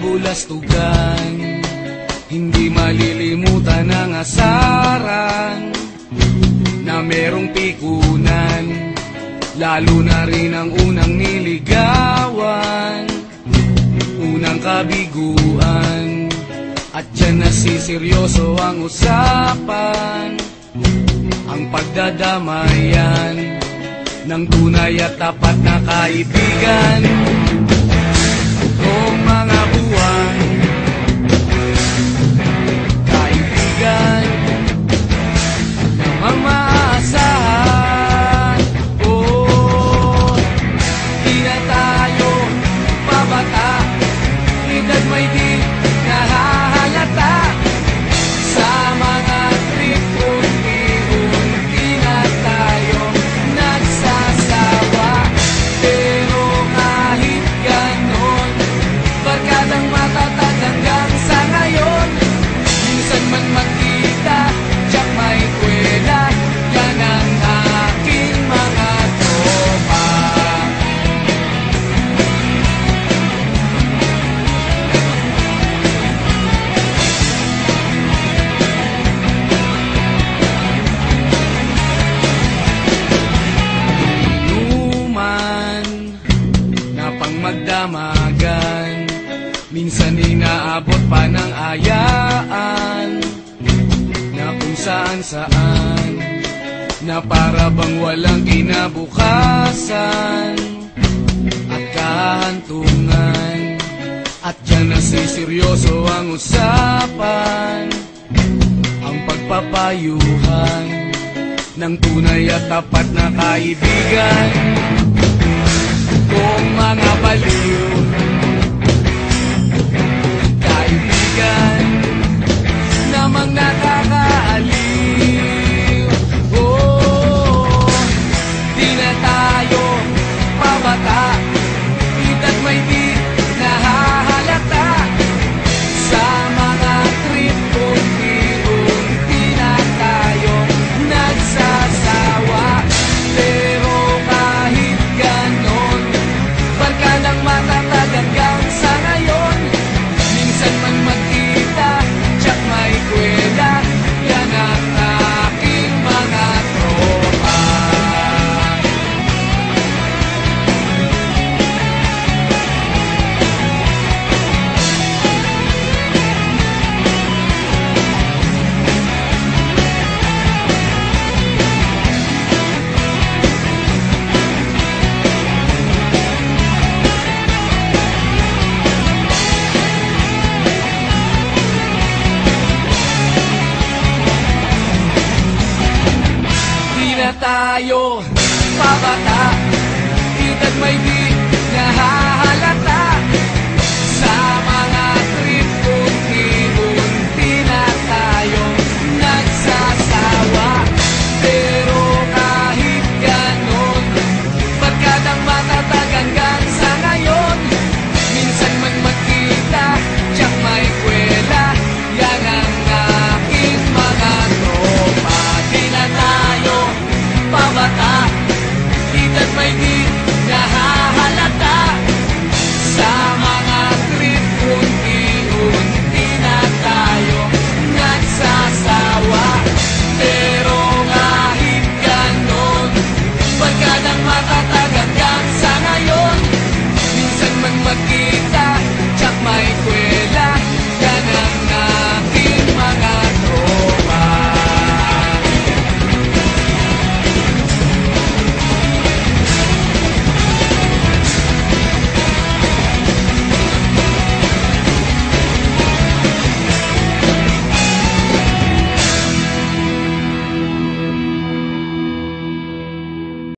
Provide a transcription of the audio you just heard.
kabulastugan, hindi malilimutan ang asaran na merong pikunan, lalo na rin ang unang niligawan, unang kabiguan. At dyan nasiseryoso ang usapan, ang pagdadamayan ng tunay at tapat na kaibigan. Kung mga buwan, kaibigan namang maaasahan. Oh, di na tayo pabata, edad may di nahahalata. Sa mga trip unti-unti na tayo nagsasawa. Pero kahit ganon, barkadang matatag hanggang sa ngayon. Minsan man magkita, tiyak may kwela, yan ang aking mga tropa. Inuman na pang magdamagan, minsan inaabot pa ng ayaan, na kung saan-saan, na para bang walang kinabukasan at kahantungan. At dyan nasiseryoso ang usapan, ang pagpapayuhan ng tunay at tapat na kaibigan. Kung mga baliw, kaibigan namang nakakaaliw. Oh, di na tayo pabata, edad may di nahahalata. Sa mga trip unti-unti na tayo nagsasawa. Pero kahit ganon, barkadang matatag hanggang sa ngayon. Minsan man magkita, tiyak may kwela, yan ang aking mga tropa. Di na tayo pabata, edad may di nahahalata.